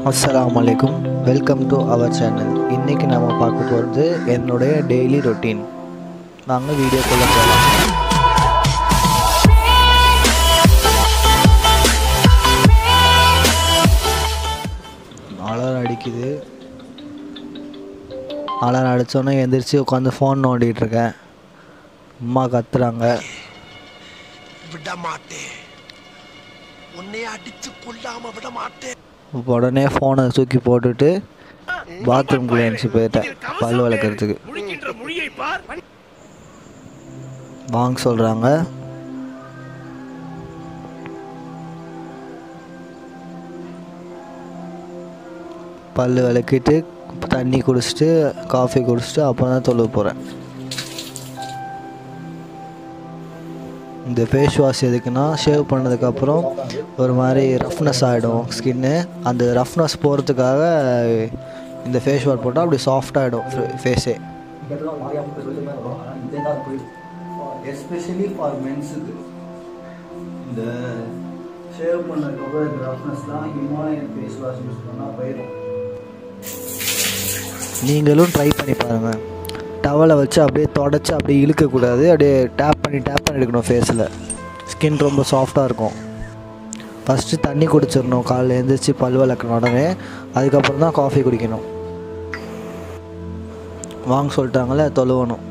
Assalamualaikum. Welcome to our channel. இன்னைக்கு நாம பார்க்க போறது என்னோட டெய்லி ரொட்டீன். வாங்க வீடியோக்குள்ள போலாம். அலாரம் அடிக்குது. அலாரம் அடிச்சோனே எந்திரிச்சு உட்காந்து ஃபோன் நோண்டிட்டு இருக்கேன். அம்மா கத்துறாங்க. விட மாட்டேன். உன்னை அடிச்சு கொல்லாம விட மாட்டேன். உடனே ஃபோனை தூக்கி போட்டுட்டு பாத்ரூம்குள்ளே எழுந்துச்சு போயிட்டேன் பல் வளர்க்குறதுக்கு. வாங்க சொல்கிறாங்க. பல் விளக்கிட்டு தண்ணி குடிச்சிட்டு காஃபி குடிச்சிட்டு அப்புறம் தான் தொழுவ போகிறேன். இந்த ஃபேஸ் வாஷ் எதுக்குன்னா ஷேவ் பண்ணதுக்கப்புறம் ஒரு மாதிரி ரஃப்னஸ் ஆகிடும் ஸ்கின்னு. அந்த ரஃப்னஸ் போகிறதுக்காக இந்த ஃபேஸ் வாஷ் போட்டால் அப்படி சாஃப்டாகிடும் ஃபேஸே. எஸ்பெஷலி ஃபார் மென்ஸுக்கு இந்த ஷேவ் பண்ணதுக்கப்புறம் இந்த ரஃப்னஸ்லாம் ஹிமாலயன் ஃபேஸ் வாஷ் யூஸ் பண்ணால் போயிடும். நீங்களும் ட்ரை பண்ணி பாருங்கள். டவலை வச்சு அப்படியே தொடச்சி அப்படியே இழுக்கக்கூடாது, அப்படியே டேப் பண்ணி எடுக்கணும் ஃபேஸில். ஸ்கின் ரொம்ப சாஃப்டாக இருக்கும். ஃபஸ்ட்டு தண்ணி குடிச்சிடணும் காலையில் எழுந்திரிச்சு பல் விளக்கணும் உடனே. அதுக்கப்புறம் தான் காஃபி குடிக்கணும். வாங்க சொல்லிட்டாங்களே தொழுவணும்.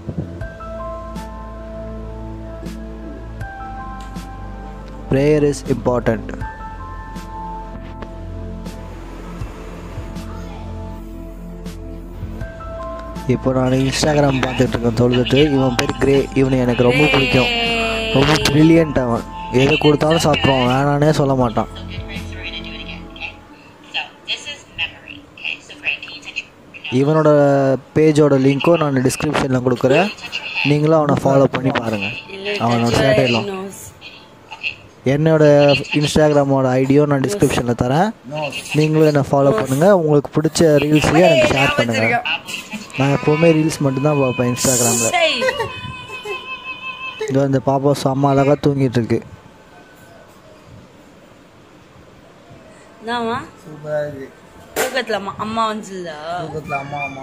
Prayer is important. இப்போ நான் இன்ஸ்டாகிராம் பார்த்துட்ருக்கேன் தொழுதுட்டு. இவன் பேர் கிரே. இவனை எனக்கு ரொம்ப பிடிக்கும். ரொம்ப ப்ரில்லியன்ட். அவன் எது கொடுத்தாலும் சாப்பிட்ருவான், வேணானே சொல்ல மாட்டான். இவனோட பேஜோட லிங்க்கும் நான் டிஸ்கிரிப்ஷனில் கொடுக்குறேன். நீங்களும் அவனை ஃபாலோ பண்ணி பாருங்கள். அவனோட சேட்டையெல்லாம். என்னோட இன்ஸ்டாகிராமோட ஐடியும் நான் டிஸ்கிரிப்ஷனில் தரேன். நீங்களும் என்னை ஃபாலோ பண்ணுங்கள். உங்களுக்கு பிடிச்ச ரீல்ஸையும் எனக்கு ஷேர் பண்ணுங்கள். நான் எப்போவுமே ரீல்ஸ் மட்டும்தான் பார்ப்பேன் இன்ஸ்டாகிராமில். இதோ இந்த பாப்பா செம்ம அழகாக தூங்கிட்டு இருக்கு. சூப்பராக இருக்கு. தூக்கத்தில் அம்மா வந்துல தூக்கத்தில் அம்மா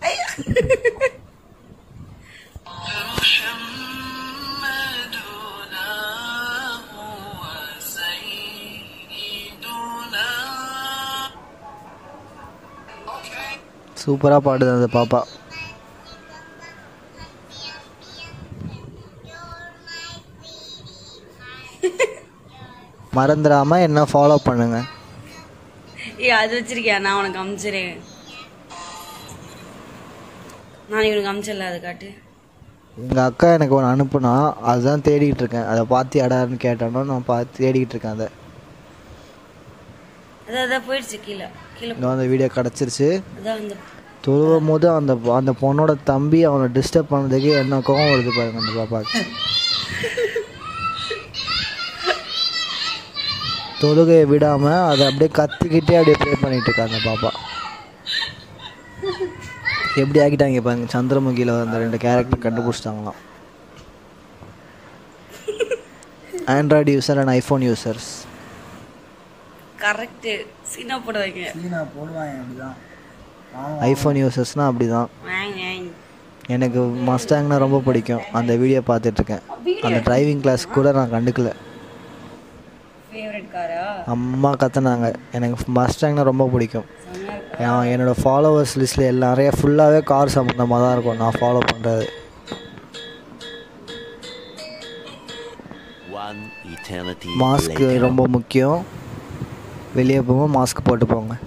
சூப்பராக பாடுது அந்த பாப்பா. மறந்துடாம என்ன ஃபாலோ பண்ணுங்க. அது வச்சிருக்கியா? நான் உனக்கு அமிச்சிறேன். நான் இவனுக்கு அமிச்சிடல. அதை காட்டு. எங்கள் அக்கா எனக்கு ஒன்று அனுப்புனா, அதுதான் தேடிக்கிட்டு இருக்கேன். அதை பார்த்து அடாருன்னு கேட்டானோ நான் பார்த்து தேடிக்கிட்டு இருக்கேன். அதான் போயிடுச்சு கீழே. அந்த வீடியோ கிடச்சிருச்சு. அதான் அந்த தொழுவும் போது அந்த பொண்ணோட தம்பி அவனை டிஸ்டர்ப் பண்ணதுக்கு என்ன கோவம் வருது பாருங்க அந்த பாப்பாவுக்கு. தொழுகையை விடாமல் அதை அப்படியே கத்திக்கிட்டே அப்படியே ப்ரே பண்ணிட்டு இருக்கா அந்த பாப்பா. எப்படி ஆக்கிட்டாங்க பாருங்க. சந்திரமுகியில் அந்த 2 கேரக்டர் கண்டுபிடிச்சிட்டாங்களாம். Android user and iPhone users. Correct. சீனா போடுவாங்க. அப்படிதான். ஐஃபோன் யூசர்ஸ்னால் அப்படி தான். எனக்கு மஸ்டாங்னா ரொம்ப பிடிக்கும். அந்த வீடியோ பார்த்துட்ருக்கேன். அந்த டிரைவிங் கிளாஸ் கூட நான் கண்டுக்கல. அம்மா கற்றுனாங்க. எனக்கு மஸ்டாங்னா ரொம்ப பிடிக்கும். என்னோடய ஃபாலோவர்ஸ் லிஸ்ட்டில் நிறைய ஃபுல்லாகவே கார் சம்மந்தமாக தான் இருக்கும் நான் ஃபாலோ பண்ணுறது. மாஸ்க் ரொம்ப முக்கியம். வெளியே போகும்போது மாஸ்க் போட்டு போங்க.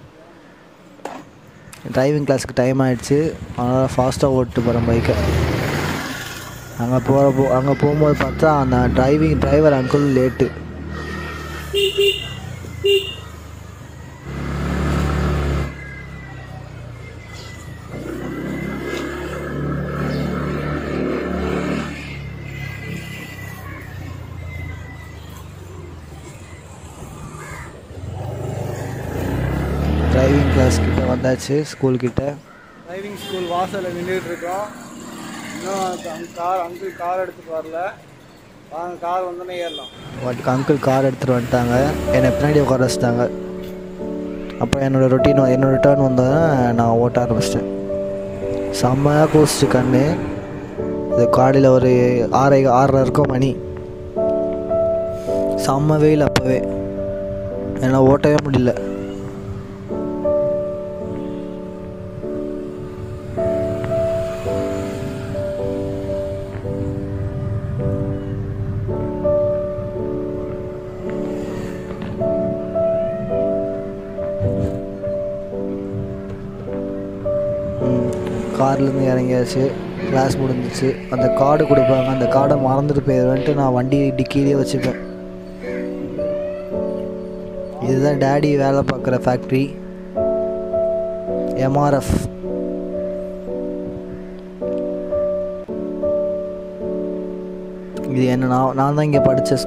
டிரைவிங் கிளாஸுக்கு டைம் ஆகிடுச்சு. அதனால் ஃபாஸ்ட்டாக ஓட்டு போகிறேன் பைக்கை. அங்கே போகும்போது பார்த்தா அந்த driver uncle late. Driving class கிட்ட வந்தாச்சு. ஸ்கூல்கிட்ட டிரைவிங் ஸ்கூல் வாசலில் நின்றுட்டு இருக்கோம். இன்னும் அங்கிள் கார் எடுத்துகிட்டு வரல. வாங்க கார் வந்தோன்னே ஏறலாம். அங்கிள் கார் எடுத்துகிட்டு வந்துட்டாங்க. என்னை பின்னாடி உட்கார வச்சுட்டாங்க. அப்போ என்னோடய டேர்ன் வந்தால் நான் ஓட்ட ஆரம்பிச்சிட்டேன். செம்மையாக கூசிச்சு கண்ணு. இது காலையில் ஒரு 6:30 இருக்கும் மணி. செம்ம வெயில் அப்போவே, என்னால் ஓட்டவே முடியல. கார்லேருந்து இறங்கியாச்சு. கிளாஸ் முடிஞ்சிச்சு. அந்த கார்டு கொடுப்பாங்க, அந்த கார்டை மறந்துட்டு போயிடுவேன்ட்டு நான் வண்டி டிக்கிலேயே வச்சுப்பேன். இதுதான் டேடி வேலை பார்க்குற ஃபேக்ட்ரி, MRF. இது என்ன நான் தான் இங்கே படித்த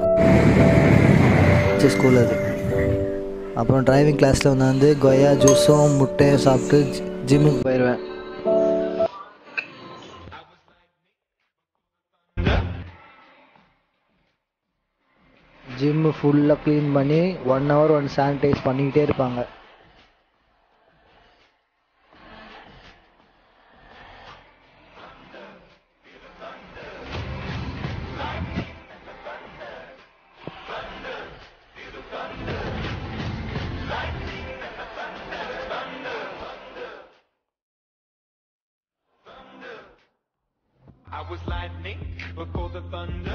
ஸ்கூல் அது. அப்புறம் டிரைவிங் கிளாஸில் வந்து கொய்யா ஜூஸும் முட்டையும் சாப்பிட்டு ஜிம்முக்கு போயிடுவேன். ஜிம்மு ஃபுல்லாக க்ளீன் பண்ணி 1 hour சானிடைஸ் பண்ணிக்கிட்டே இருப்பாங்க. I was lightning before the thunder.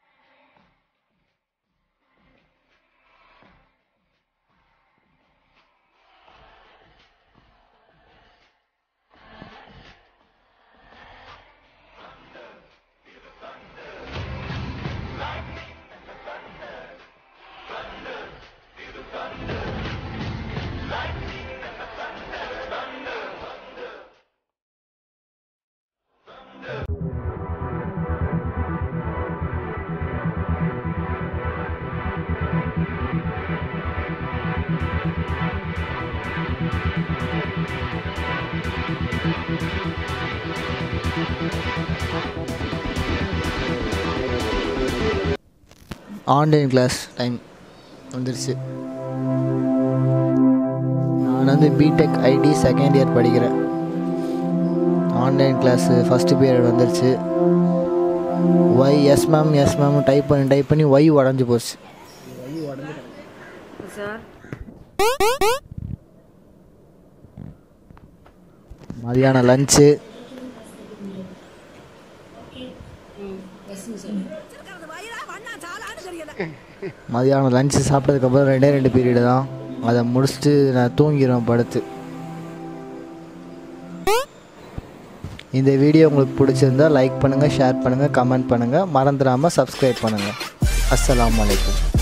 Online class time வந்துருச்சு. நான் வந்து பிடெக் ஐடி செகண்ட் இயர் படிக்கிறேன். ஆன்லைன் கிளாஸு ஃபஸ்ட்டு பீரியட் வந்துருச்சு. ஒய் எஸ் மேம் டைப் பண்ணி ஒய் உடஞ்சி போச்சு. மதியானம் லஞ்சு. மதியானம் லஞ்சு சாப்பிட்டதுக்கப்புறம் 2 பீரியடு தான். அதை முடிச்சுட்டு நான் தூங்கிடுவேன் படுத்து. இந்த வீடியோ உங்களுக்கு பிடிச்சிருந்தால் லைக் பண்ணுங்கள், ஷேர் பண்ணுங்கள், கமெண்ட் பண்ணுங்கள். மறந்துடாமல் சப்ஸ்கிரைப் பண்ணுங்கள். அஸ்ஸலாமு அலைக்கும்.